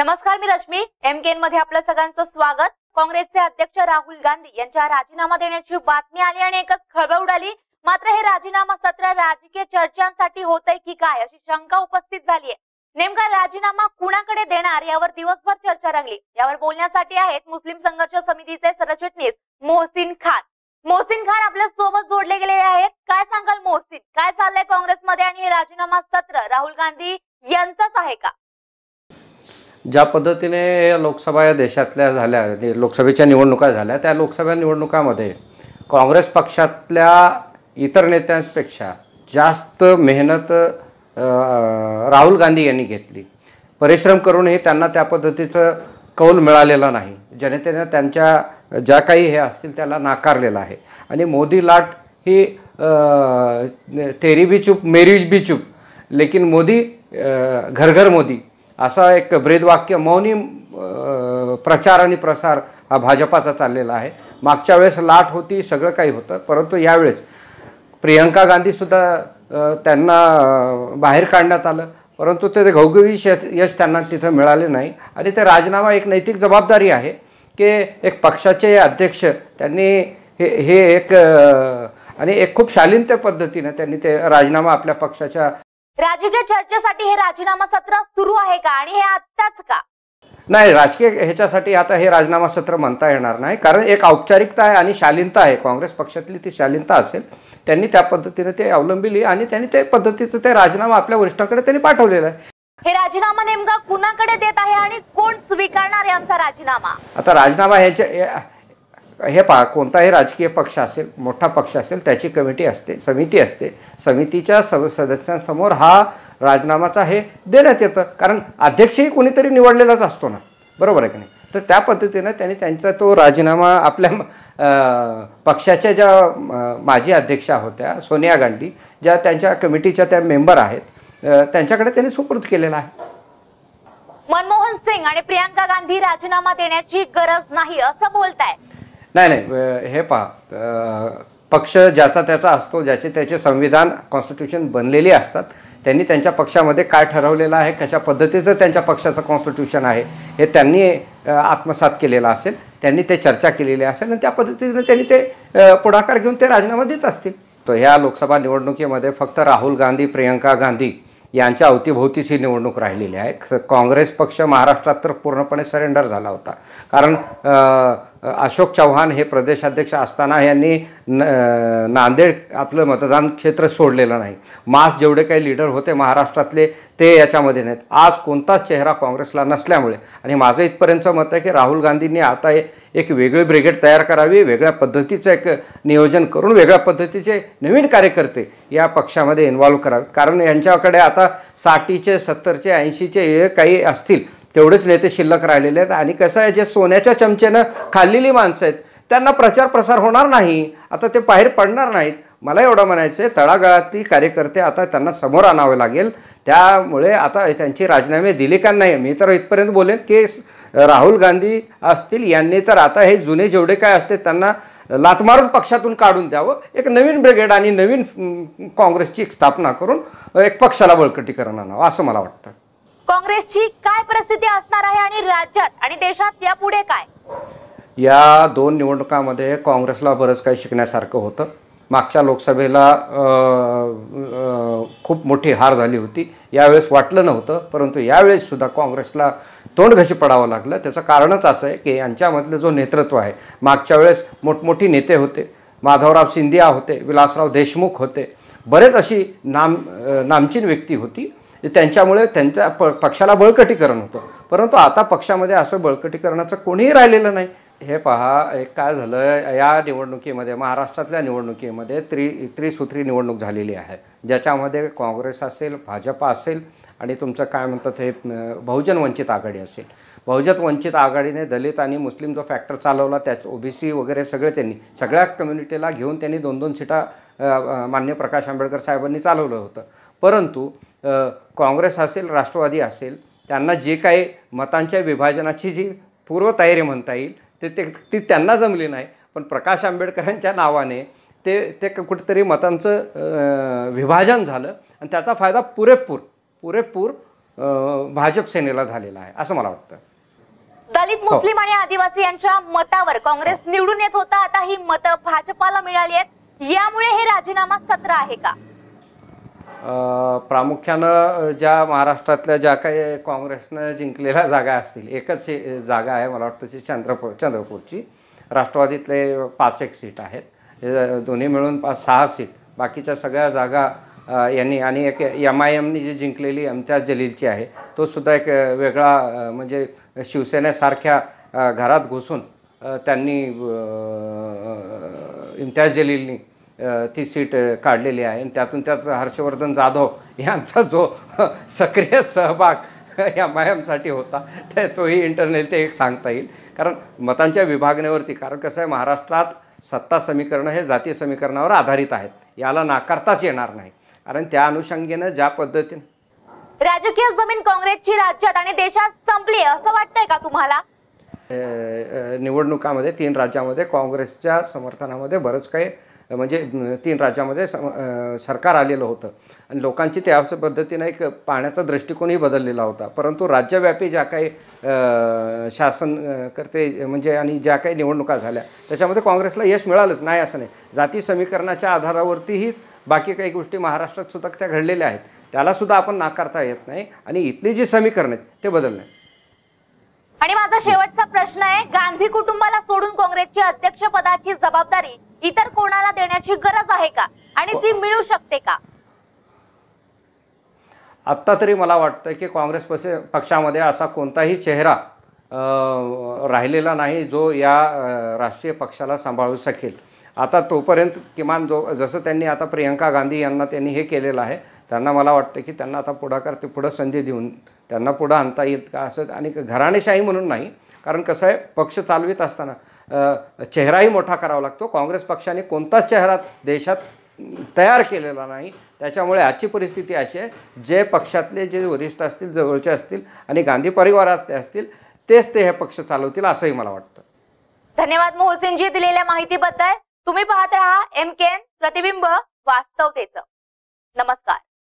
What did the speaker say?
नमस्कार, मी रश्मी. MKN मध्ये आपलं सगळ्यांचं स्वागत. काँग्रेसचे अध्यक्ष राहुल गांधी यांच्या राजीनामा देण्याची बातमी आली आणि एकच खळबळ उडाली. मात्र हे राजीनामा सत्र राजकीय चर्चांसाठी होतंय की काय अशी शंका उपस्थित झाली आहे. नेमका राजीनामा कुणाकडे देणार यावर दिवसभर चर्चा रंगली. यावर बोलण्यासाठी आहेत मुस्लिम संघर्ष समितीचे सरचिटणीस मोहसिन खान. मोहसिन खान आपल्या सोबत जोडले गेलेले आहेत. काय सांगाल मोहसिन, काय चाललंय काँग्रेसमध्ये आणि हे राजीनामा सत्र राहुल गांधी यांचंच आहे का? ज्या पद्धतीने लोकसभा या देशातल्या झाल्या, लोकसभेच्या निवडणुका झाल्या, त्या लोकसभा निवडणुकामध्ये काँग्रेस पक्षातल्या इतर नेत्यांपेक्षा जास्त मेहनत राहुल गांधी यांनी घेतली. परिश्रम करूनही त्यांना त्या पद्धतीचं कौल मिळालेलं नाही. जनतेने त्यांच्या ज्या काही हे असतील त्याला नाकारलेलं आहे. आणि मोदी लाट ही तेरी भी चुप मेरी भी चुप लेकिन मोदी घर घर मोदी असा एक ब्रीदवाक्य मौनी प्रचार आणि प्रसार हा भाजपाचा चाललेला आहे. मागच्या वेळेस लाट होती, सगळं काही होतं, परंतु यावेळेस प्रियंका गांधीसुद्धा त्यांना बाहेर काढण्यात आलं, परंतु ते घवघवी यश त्यांना तिथं मिळाले नाही. आणि ते राजीनामा एक नैतिक जबाबदारी आहे की एक पक्षाचे अध्यक्ष त्यांनी हे एक आणि एक खूप शालीनत्या पद्धतीने त्यांनी ते राजीनामा आपल्या पक्षाच्या राजकीय चर्चेसाठी हे राजीनामा सत्र सुरू आहे का आणि हे आत्ताच का? नाही, राजकीय ह्याच्यासाठी आता हे राजीनामा सत्र म्हणता येणार नाही, कारण एक औपचारिकता आहे आणि शालीनता आहे. काँग्रेस पक्षातली ती शालीनता असेल, त्यांनी त्या पद्धतीने ते अवलंबिली आणि त्यांनी त्या पद्धतीचं ते राजीनामा आपल्या वरिष्ठांकडे त्यांनी पाठवलेला आहे. हे राजीनामा नेमका कुणाकडे देत आहे आणि कोण स्वीकारणार यांचा राजीनामा? आता राजीनामा हे पहा, कोणताही राजकीय पक्ष असेल, मोठा पक्ष असेल, त्याची कमिटी असते, समिती असते. समितीच्या सदस्यांसमोर हा राजीनामाचा हे देण्यात येतं, कारण अध्यक्षही कोणीतरी निवडलेलाच असतो ना, बरोबर आहे की नाही? तर त्या पद्धतीनं त्यांनी त्यांचा तो राजीनामा आपल्या पक्षाच्या ज्या माजी अध्यक्षा होत्या सोनिया गांधी, ज्या त्यांच्या कमिटीच्या त्या मेंबर आहेत, त्यांच्याकडे त्यांनी सुपूर्द केलेला आहे. मनमोहन सिंग आणि प्रियंका गांधी राजीनामा देण्याची गरज नाही असं बोलताय? नाही, हे पहा, पक्ष ज्याचा त्याचा असतो, ज्याचे त्याचे संविधान कॉन्स्टिट्यूशन बनलेली असतात. त्यांनी त्यांच्या पक्षामध्ये काय ठरवलेलं आहे, कशा पद्धतीचं त्यांच्या पक्षाचं कॉन्स्टिट्यूशन आहे हे त्यांनी आत्मसात केलेलं असेल, त्यांनी ते चर्चा केलेली असेल आणि त्या पद्धतीने त्यांनी ते पुढाकार घेऊन ते राजीनामा देत असतील. तो ह्या लोकसभा निवडणुकीमध्ये फक्त राहुल गांधी, प्रियंका गांधी यांच्या अवतीभोवतीच ही निवडणूक राहिलेली आहे. काँग्रेस पक्ष महाराष्ट्रात तर पूर्णपणे सरेंडर झाला होता, कारण अशोक चव्हाण हे प्रदेशाध्यक्ष असताना यांनी नांदेड आपलं मतदान क्षेत्र सोडलेलं नाही. मास जेवढे काही लीडर होते महाराष्ट्रातले ते याच्यामध्ये नाहीत. आज कोणताच चेहरा काँग्रेसला नसल्यामुळे, आणि माझं इथपर्यंतचं मत आहे की राहुल गांधींनी आता एक वेगळी ब्रिगेड तयार करावी, वेगळ्या पद्धतीचं एक नियोजन करून वेगळ्या पद्धतीचे नवीन कार्यकर्ते या पक्षामध्ये इन्व्हॉल्व करावे. कारण यांच्याकडे आता 60चे 70चे 80चे काही असतील तेवढेच नेते शिल्लक राहिलेले आहेत. आणि कसं आहे, जे सोन्याच्या चमचेनं खाल्लेली माणसं आहेत त्यांना प्रचार प्रसार होणार नाही, आता ते बाहेर पडणार नाहीत. मला एवढं म्हणायचं आहे, तळागाळातली कार्यकर्ते आता त्यांना समोर आणावे लागेल. त्यामुळे आता त्यांची राजीनामे दिली का नाही, मी तर इथपर्यंत बोलेन की राहुल गांधी असतील यांनी तर आता हे जुने जेवढे काय असते त्यांना लाथ मारून पक्षातून काढून द्यावं. एक नवीन ब्रिगेड आणि नवीन काँग्रेसची स्थापना करून एक पक्षाला बळकटीकरण आणावं असं मला वाटतं. काँग्रेसची काय परिस्थिती असणार आहे आणि राज्यात आणि देशात यापुढे काय? या दोन निवडणुकांमध्ये काँग्रेसला बरंच काही शिकण्यासारखं होतं. मागच्या लोकसभेला खूप मोठी हार झाली होती, यावेळेस वाटलं नव्हतं, परंतु यावेळेस सुद्धा काँग्रेसला तोंडघशी पडावं लागलं. त्याचं कारणच असं आहे की यांच्यामधलं जो नेतृत्व आहे, मागच्या वेळेस मोठमोठी नेते होते, माधवराव सिंधिया होते, विलासराव देशमुख होते, बरेच अशी नामचीन व्यक्ती होती, त्यांच्यामुळे त्यांच्या पक्षाला बळकटीकरण होतं. परंतु आता पक्षामध्ये असं बळकटीकरणाचं कोणीही राहिलेलं नाही. हे पहा, एक काय झालं, या निवडणुकीमध्ये, महाराष्ट्रातल्या निवडणुकीमध्ये त्रिसूत्री निवडणूक झालेली आहे, ज्याच्यामध्ये काँग्रेस असेल, भाजपा असेल आणि तुमचं काय म्हणतात हे बहुजन वंचित आघाडी असेल. बहुजन वंचित आघाडीने दलित आणि मुस्लिम जो फॅक्टर चालवला, त्यात OBC वगैरे सगळे त्यांनी सगळ्या कम्युनिटीला घेऊन त्यांनी 2-2 सीटा माननीय प्रकाश आंबेडकर साहेबांनी चालवलं होतं. परंतु काँग्रेस असेल, राष्ट्रवादी असेल, त्यांना जे काही मतांच्या विभाजनाची जी पूर्वतयारी म्हणता येईल ती त्यांना जमली नाही. पण प्रकाश आंबेडकरांच्या नावाने ते कुठेतरी मतांचं विभाजन झालं आणि त्याचा फायदा पुरेपूर भाजप सेनेला झालेला आहे असं मला वाटतं. दलित, मुस्लिम आणि आदिवासी यांच्या मतावर काँग्रेस निवडून येत होता, आता ही मतं भाजपाला मिळाली आहेत. यामुळे हे राजीनामा सत्र आहे का? प्रामुख्यानं ज्या महाराष्ट्रातल्या ज्या काही काँग्रेसनं जिंकलेल्या जागा असतील, एकच जागा आहे मला वाटतं ती चंद्रपूरची. राष्ट्रवादीतले 5 सीट आहेत, दोन्ही मिळून 5-6 सीट. बाकीच्या सगळ्या जागा यांनी, आणि एक MIMनी जी जिंकलेली इम्तियाज जलीलची आहे, तो सुद्धा एक वेगळा म्हणजे शिवसेनेसारख्या घरात घुसून त्यांनी इम्तियाज जलीलनी ती सीट काढलेली आहे. आणि त्यात हर्षवर्धन जाधव यांचा जो सक्रिय सहभाग MIMसाठी होता तोही इंटरनल ते एक सांगता येईल. कारण मतांच्या विभागण्यावरती, कारण कसं आहे, महाराष्ट्रात सत्ता समीकरणं हे जातीय समीकरणावर आधारित आहेत, याला नाकारताच येणार नाही. कारण त्या अनुषंगाने ज्या पद्धतीने राजकीय जमीन काँग्रेसची राज्यात आणि देशात संपली असं वाटतंय का तुम्हाला? निवडणुकामध्ये 3 राज्यामध्ये काँग्रेसच्या समर्थनामध्ये बरंच काही, म्हणजे 3 राज्यामध्ये सरकार आलेलं होतं आणि लोकांची त्या पद्धतीने एक पाहण्याचा दृष्टिकोनही बदललेला होता. परंतु राज्यव्यापी ज्या काही शासन करते म्हणजे आणि ज्या काही निवडणुका झाल्या त्याच्यामध्ये काँग्रेसला यश मिळालंच नाही असं नाही. जाती समीकरणाच्या आधारावरतीहीच बाकी काही गोष्टी महाराष्ट्रात सुद्धा त्या घडलेल्या आहेत, त्यालासुद्धा आपण नाकारता येत नाही. आणि इथली जी समीकरण आहेत ते बदलणे. आणि माझा शेवटचा प्रश्न आहे, गांधी कुटुंबाला सोडून काँग्रेसची अध्यक्षपदाची जबाबदारी इतर कोणाला देण्याची गरज आहे का, आणि ती मिळू शकते का? आत्ता तरी मला वाटतं की काँग्रेस पक्षामध्ये असा कोणताही चेहरा राहिलेला नाही जो या राष्ट्रीय पक्षाला सांभाळू शकेल. आता तोपर्यंत किमान जसं त्यांनी आता प्रियंका गांधी यांना त्यांनी हे केलेलं आहे, त्यांना मला वाटतं की त्यांना आता पुढं संधी देऊन त्यांना पुढं आणता येईल का असं. आणि घराणेशाही म्हणून नाही, कारण कसं आहे, पक्ष चालवित असताना चेहराही मोठा करावा लागतो. काँग्रेस पक्षाने कोणताच चेहरा देशात तयार केलेला नाही. त्याच्यामुळे आजची परिस्थिती अशी आहे, जे पक्षातले जे वरिष्ठ असतील, जवळचे असतील आणि गांधी परिवारातले असतील तेच ते हे पक्ष चालवतील असंही मला वाटतं. धन्यवाद मोहसिनजी दिलेल्या माहितीबद्दल. तुम्ही पाहत राहा MKN, प्रतिबिंब वास्तवतेचं. नमस्कार.